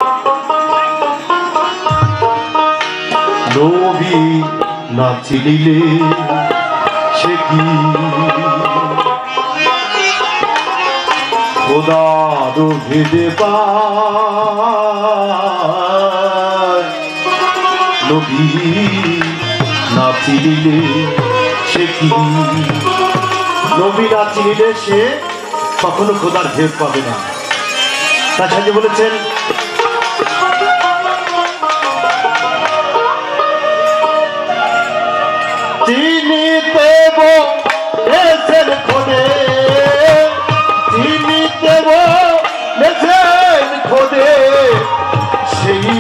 নবী না চিনিলে সে কি খোদার ভেদে পায়। নবী না চিনিলে সে কি, নবী না চিনিলে সে কখনো খোদার ভেদ পাবে না। তার সাথে বলেছেন চিনিতে বলেছেন খোদে, চিনিতে বলেছেন খোদে সেই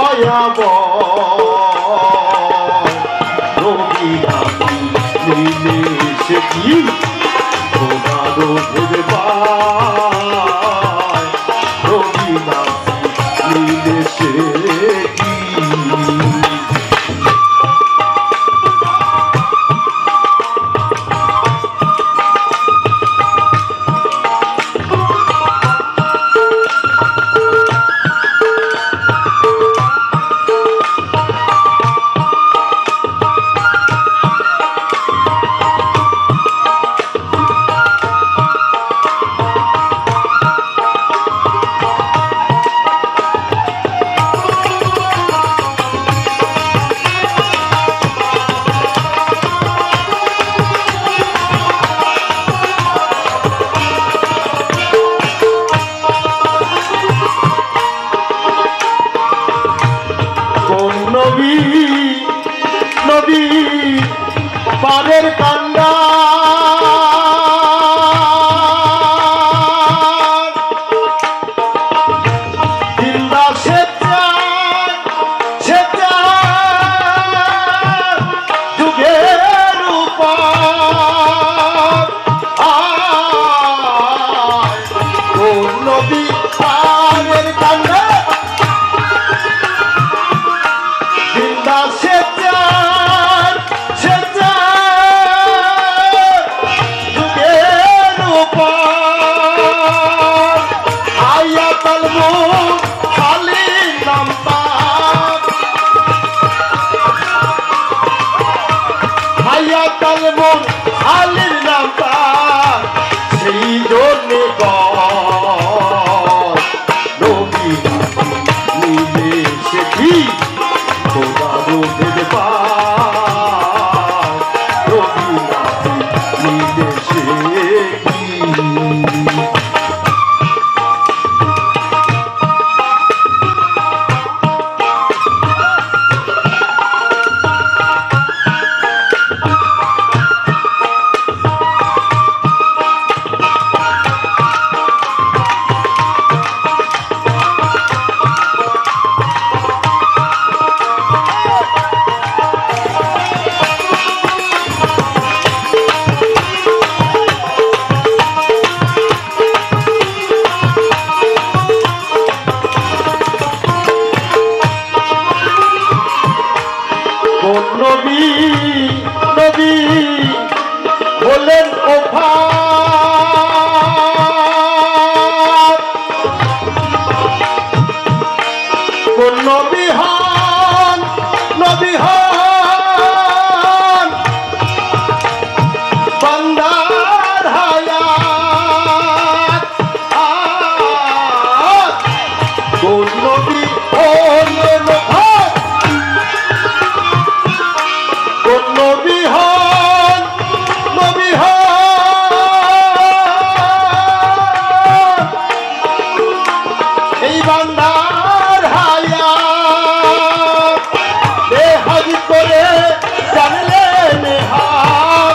দয়াময়। নবী না চিনিলে সে কি খোদার ভেদ পায়। নবী না চিনিলে সে কি। নবী পারের কান্ডা জিন্দা যুগের উপর নবী পারের কান্ডা জিন্দা আলীর নামটা সেই জন্য নবী নিলে সে কি খোদার ভেদ পায়। নবী নিলে সে কি। নবী নবী বলেন ওফাত, কোন নবী হন বান্দার হায়াত। কোন নবী হলেন নবী হন এই বান্দার হায়াত। বেহাদ করে জানলে নেহাত,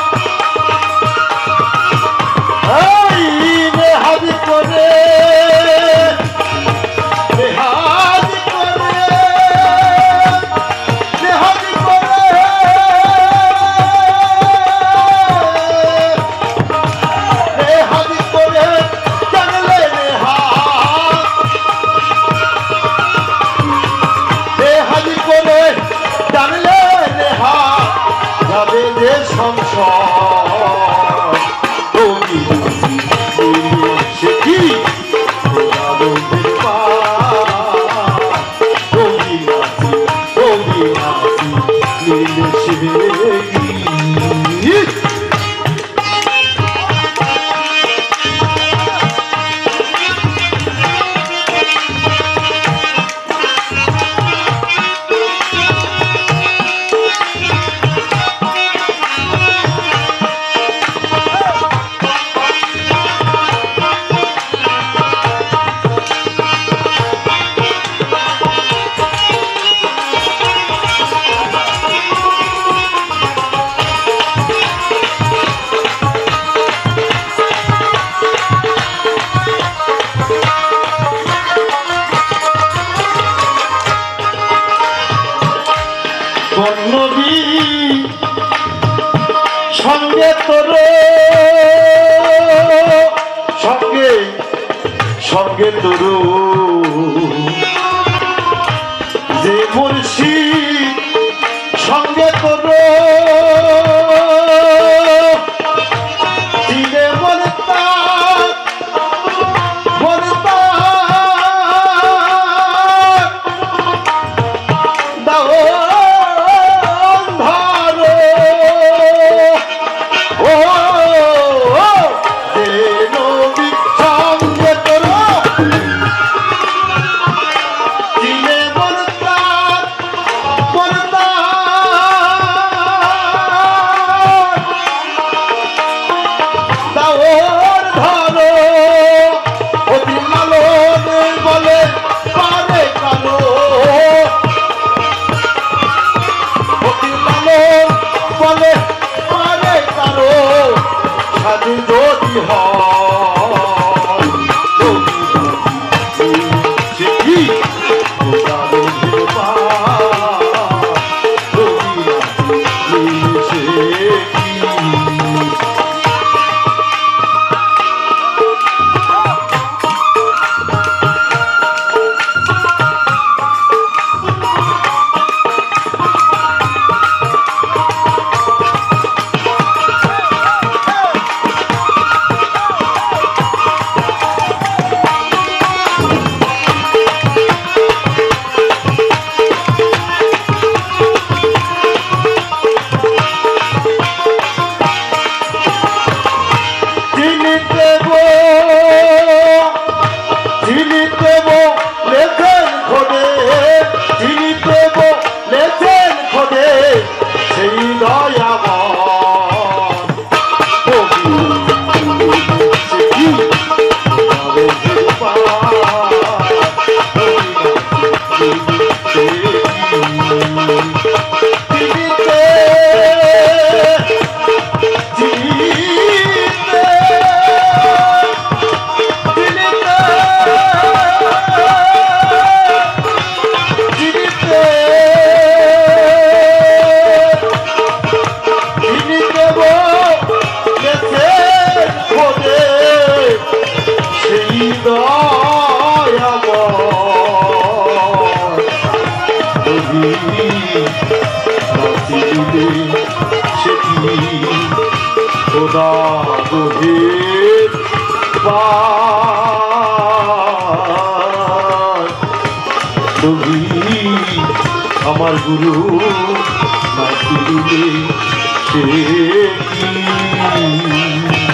এই বেহাদ করে সঙ্গে তোর সঙ্গে সঙ্গে তোর যে মুর্শিদ সঙ্গে তোর দিনে মরতা মরতা দাও ধরো ও যে নবী সঙ্গে তোর দিনে মরতা মরতা দাওর ধরো অতি লালন বলে পারে কারো অতি লালন বলে পারে কারো সাধু যদি হয় সে কি খোদা গভীর তুমি আমার গুরু নাকি দিলে সে কি